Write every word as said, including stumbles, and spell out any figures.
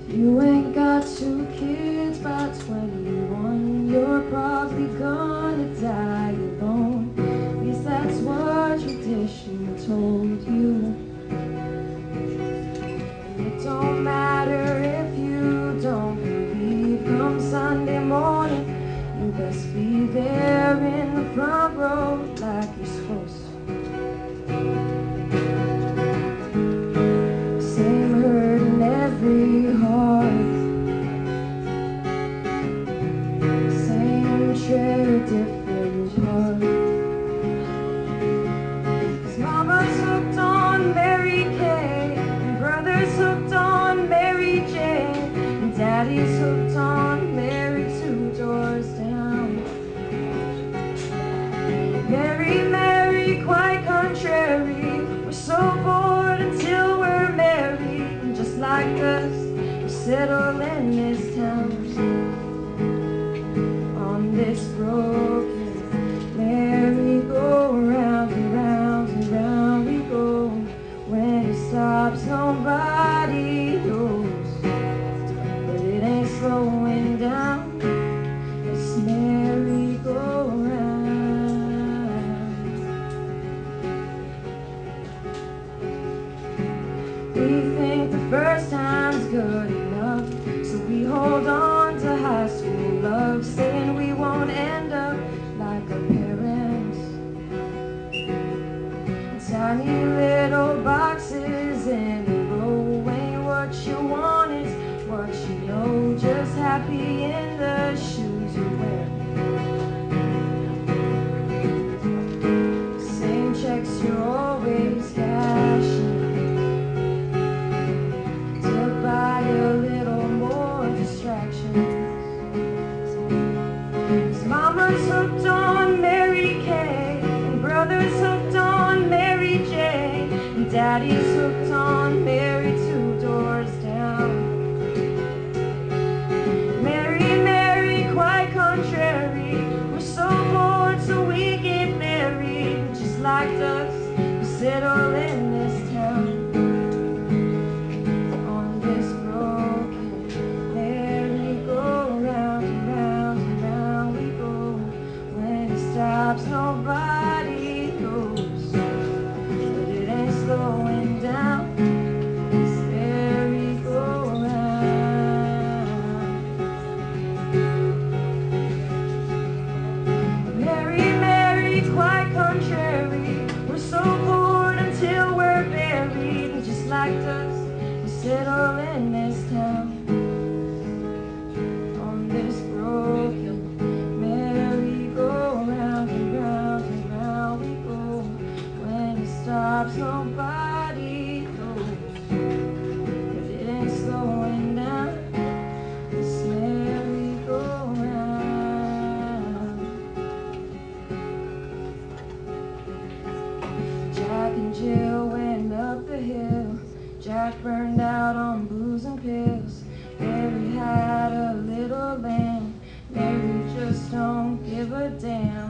You ain't got two kids by twenty-one. You're probably gonna die alone. At least that's what tradition told you. It don't matter if you don't believe. Come Sunday morning, you best be there in the front row like you're supposed to. Same hurt in every heart, same tread, different heart. 'Cause mama's hooked on Mary Kay, and brother's hooked on Mary Jane, and daddy's hooked on Mary two doors down. Mary, Mary, quite contrary, we're so bored until we're married, and just like us, we settle in this town. On this broken merry-go-round and round and round we go. When it stops, nobody knows, but it ain't slowing down. This merry-go-round. We think the first time's good enough, so we hold on to high school love, saying we won't end up like our parents. Tiny little boxes in a row ain't what you want, it's what you know. Just happy in the shoes you wear. Same checks you're always cashing, buy a little more distractions. 'Cause mama's hooked on Mary Kay, and brother's hooked on Mary Jane, and daddy's hooked on Mary two doors down. Mary, Mary, quite contrary, we're so bored so we get married. Just like us, we settle in this town. Nobody knows, but it ain't slowing down. This merry-go-round. Mary, Mary, quite contrary, we're so bored until we're buried, and just like us, we settle in this town. On this broken stops, nobody knows, but it ain't slowing down. This merry-go-round. Jack and Jill went up the hill. Jack burned out on booze and pills. Mary had a little lamb. Mary just don't give a damn.